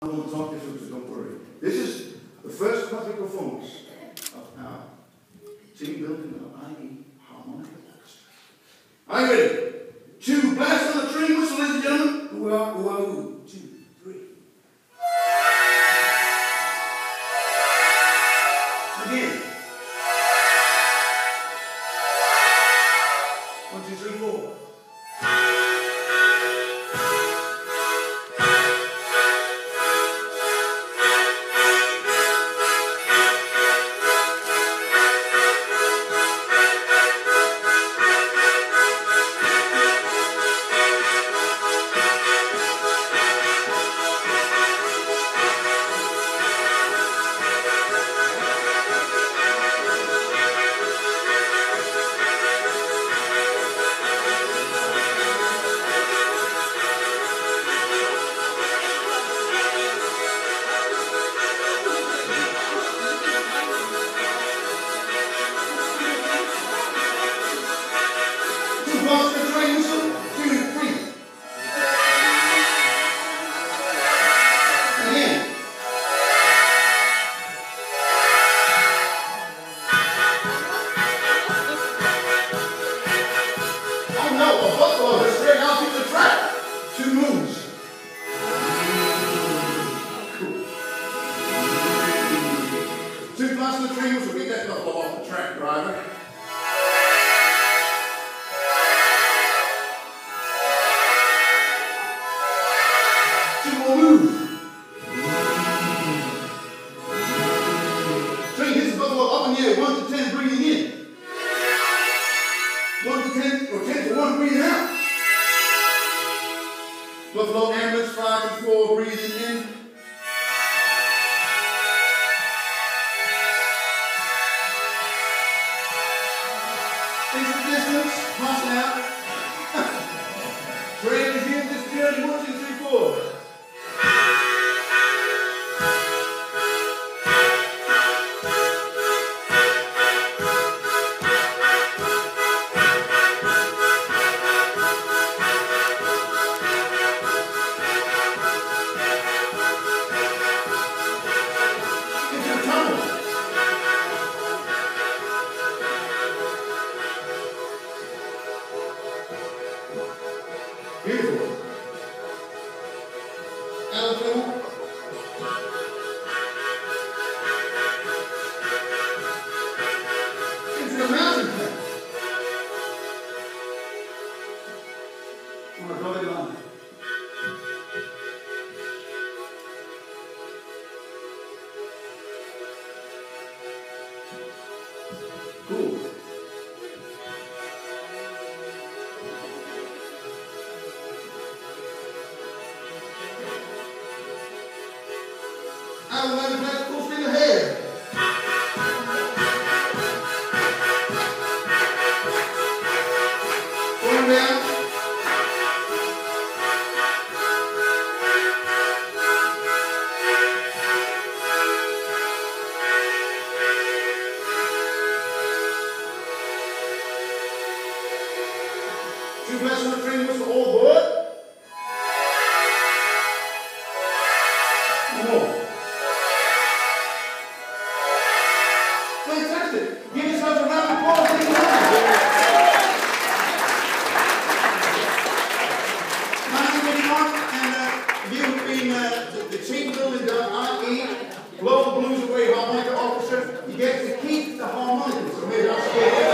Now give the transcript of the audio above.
I won't talk this week, so don't worry. This is the first public performance of our team building of IE Harmonica Orchestra. Are you ready? To blast on the train whistle, ladies and gentlemen. Ooh, 2, 3. Again. 1, 2, 3, 4. Buffalo ambulance 5 and 4, breathing in. Into the distance, passing out. Train is in this journey, 1, 2, 3, 4. Beautiful. Alabama. Into the mountain path. On a dotted line. Cool. I would like to pass full speed ahead. Going down. Two blasts on the train whistle, all aboard. One more. Fantastic. Give yourselves a round of applause. My name is Mark, and you've been the team building the IE Global Blues Harmonica Orchestra. You get to keep the harmonicas. So maybe I'll